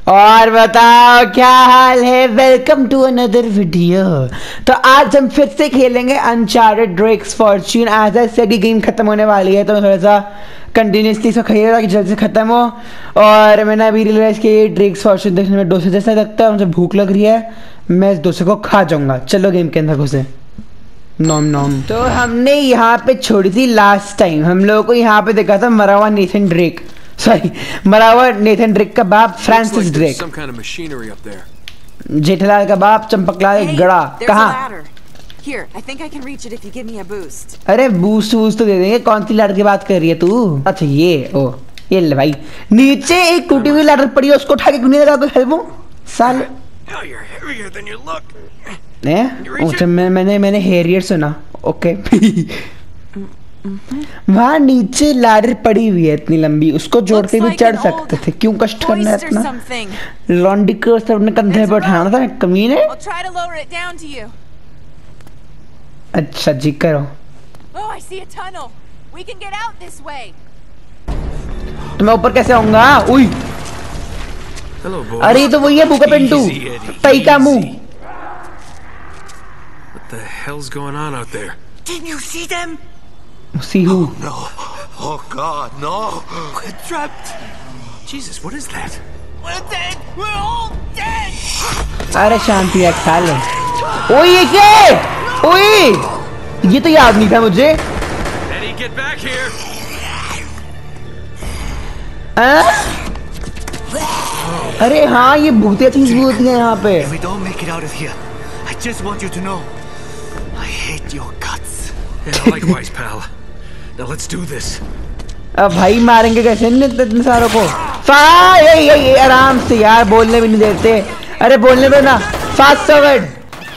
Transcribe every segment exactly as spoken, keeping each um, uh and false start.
और बताओ क्या हाल है। Welcome to another video. तो आज हम फिर से खेलेंगे Uncharted Drake's Fortune. As I said game खत्म होने वाली है तो मैं थोड़ा सा कंटिन्यूसली इसको खेल रहा कि जल्द से खत्म हो। और मैंने अभी रियलाइज किया ड्रेक्स फॉर्च्यून देखने में डोसे जैसा लगता है। मुझे भूख लग रही है, मैं इस डोसे को खा जाऊंगा। चलो गेम के अंदर घुसे। नॉम नॉम। तो हमने यहाँ पे छोड़ी थी लास्ट टाइम। हम लोगों को यहाँ पे देखा था मरा हुआ नेथन ड्रेक, सॉरी मरा हुआ नेथन ड्रेक का बाप फ्रांसिस ड्रेक। जेठलाल का बाप चंपकलाल गड़ा। कहाँ? अरे बूस्ट वूस्ट तो दे देंगे। कौन सी लैडर की बात कर रही है तू? अच्छा ये ओ ये ले भाई। नीचे एक टूटी हुई लैडर पड़ी है, उसको उठा के क्यों लगा? हेल्प साल अच्छा मैं, मैंने मैंने हेरियर सुना। ओके वहाँ नीचे लैडर पड़ी हुई है इतनी लंबी, उसको जोड़ के भी चढ़ सकते थे। क्यों कष्ट करना है इतना? लॉन्डी को सब अपने कंधे पे उठाना था कमीने। अच्छा जी करो। तो मैं ऊपर कैसे आऊंगा? उई अरे तो वही है भूखा पिंटू तई का मुंह। What the hell's going on out there? Can you see them? See who? Oh, no. Oh God, no. We're trapped. Jesus, what is that? We're dead. We're all dead. अरे शांति रख साले। ओए ये क्या है? ओए ये तो याद नहीं था मुझे। Eddie, get back here. हाँ? अरे हाँ ये भूतिया चीज भी होती है यहाँ पे। If we don't make it out of here, I just want you to know, I hate your guts. Yeah, likewise, pal. Now let's do this. अब भाई मारेंगे कैसे इतने सारों को? फा ये ये ये आराम से यार, बोलने भी नहीं देते। अरे बोलने दो ना। Fast forward.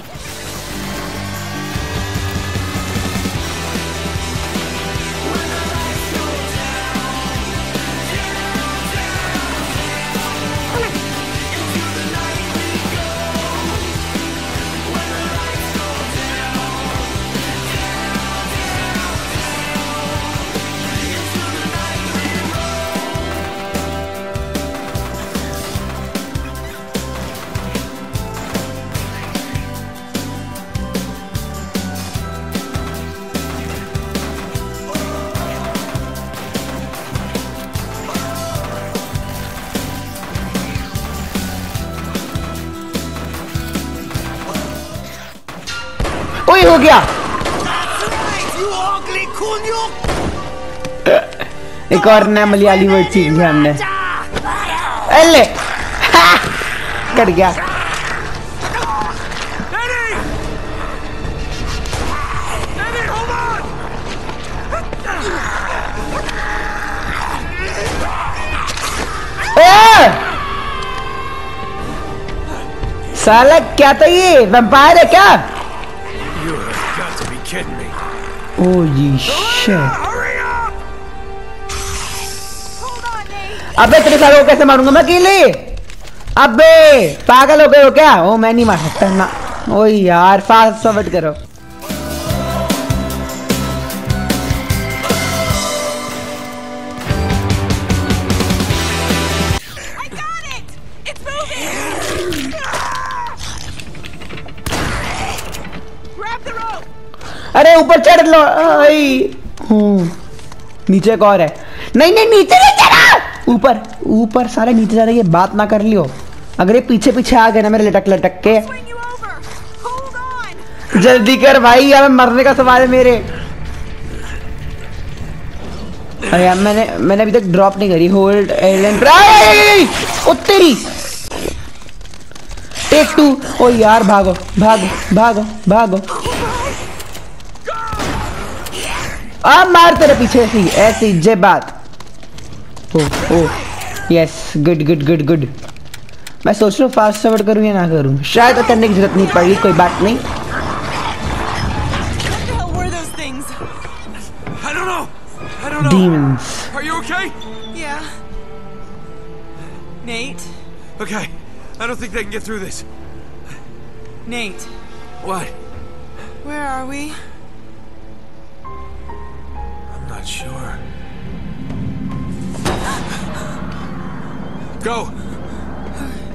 ओए हो गया। एक और नया मलयाली वर्ड सीख लिया हमने। अल्ले कट गया। साला क्या था ये? वैम्पायर है क्या? Holy shit! अबे तेरे सालों को कैसे मारूंगा मैं अकेले? अबे पागल हो गए हो क्या? ओ मैं नहीं मार सकता ना। ओ यार फास्ट फॉरवर्ड करो। अरे ऊपर चढ़ लो। नीचे एक और है। नहीं नहीं नीचे नहीं चढ़ा। ऊपर ऊपर सारे नीचे जा रहे। ये बात ना कर लियो। अगर ये पीछे पीछे आ गए ना मेरे लटक लटक के। जल्दी कर भाई, यार मरने का सवाल है मेरे। अरे यार मैंने मैंने अभी तक ड्रॉप नहीं करी। होल्ड एलेंड ओ तेरी टेक टू। ओ यार भागो भागो भागो भागो। आ मार तेरे पीछे ऐसी ऐसी जे बात। Oh oh yes good good good good. मैं सोच रहा हूँ फास्ट फॉरवर्ड करूँ या ना करूँ। शायद करने की जरूरत नहीं पड़ी, कोई बात नहीं। Demons. Are you okay? Yeah. Nate? Okay. I don't think they can get through this. Nate. What? Where are we? Not sure. Go!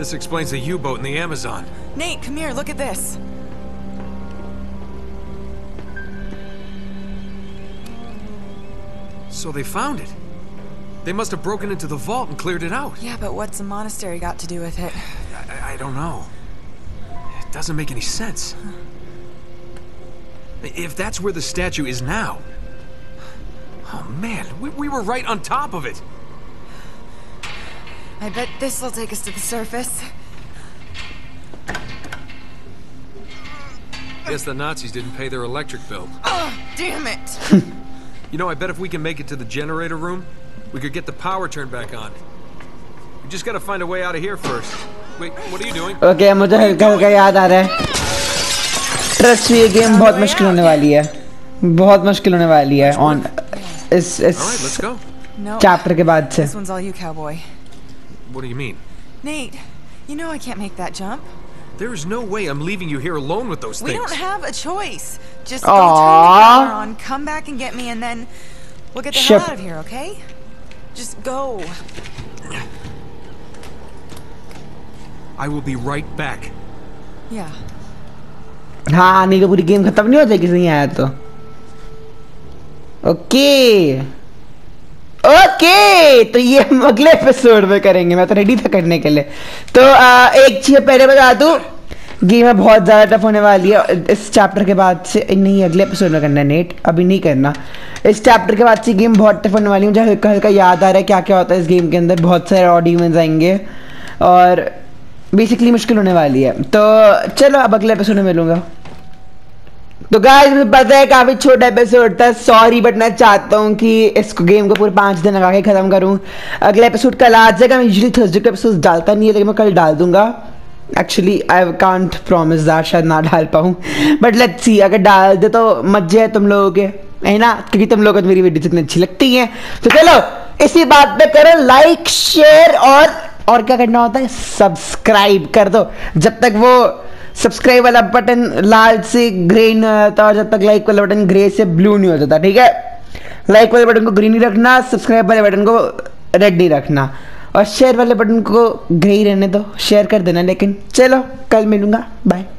This explains the U-boat in the Amazon. Nate, come here, look at this. So they found it. They must have broken into the vault and cleared it out. Yeah, but what's the monastery got to do with it? I, I don't know. It doesn't make any sense. If that's where the statue is now... Oh man, we, we were right on top of it. I bet this'll take us to the surface. Guess the Nazis didn't pay their electric bill. Oh, damn it! You know, I bet if we can make it to the generator room, we could get the power turned back on. We just gotta find a way out of here first. Wait, what are you doing? Okay, मुझे हल्का हल्का याद आ रहा है. Trust me, ये game बहुत मुश्किल होने वाली है. बहुत मुश्किल होने वाली है. On इस इस All right, let's go. No. chapter के बाद से. This one's all you, cowboy. What do you mean? Nate, you know I can't make that jump. There is no way I'm leaving you here alone with those We things. don't have a choice. Just Aww. go turn the power on, come back and get me, and then we'll get the Ship. hell out of here, okay? Just go. I will be right back. Yeah. हाँ नहीं तो पूरी game खत्म नहीं हो जाएगी नहीं आया तो. ओके ओके तो ये हम अगले एपिसोड में करेंगे. मैं तो रेडी था करने के लिए. तो आ, एक चीज पहले बता दूं, गेम है बहुत ज़्यादा टफ होने वाली है. इस चैप्टर के बाद से नहीं, अगले एपिसोड में करना है नेट, अभी नहीं करना. इस चैप्टर के बाद से गेम बहुत टफ होने वाली है. मुझे हल्का हल्का याद आ रहा है क्या क्या होता है इस गेम के अंदर. बहुत सारे ऑड इवेंट्स आएंगे और बेसिकली मुश्किल होने वाली है. तो चलो अब अगले एपिसोड में मिलूंगा. तो गाइस मुझे पता है काफी छोटा एपिसोड था, सॉरी, बट मैं चाहता हूँ कि इसको गेम को पूरे पाँच दिन लगा के खत्म करूँ. अगला एपिसोड कल आ जाएगा. मैं यूजुअली थर्सडे को एपिसोड डालता नहीं है, लेकिन मैं कल डाल दूंगा. Actually I can't promise that, शायद ना डाल पाऊँ, बट लेट्स सी. अगर डाल दे तो मजे है तुम लोगों के, है ना, क्योंकि तुम लोगों को मेरी वीडियो इतनी अच्छी लगती है. तो चलो इसी बात पे करो लाइक शेयर और और क्या करना होता है, सब्सक्राइब कर दो. जब तक वो सब्सक्राइब वाला बटन लाल से ग्रे नहीं हो जाता और जब तक लाइक वाला बटन ग्रे से ब्लू नहीं हो जाता. ठीक है, लाइक वाले बटन को ग्रीन नहीं रखना, सब्सक्राइब वाले बटन को रेड नहीं रखना, और शेयर वाले बटन को ग्रे ही रहने दो. शेयर कर देना. लेकिन चलो कल मिलूंगा, बाय.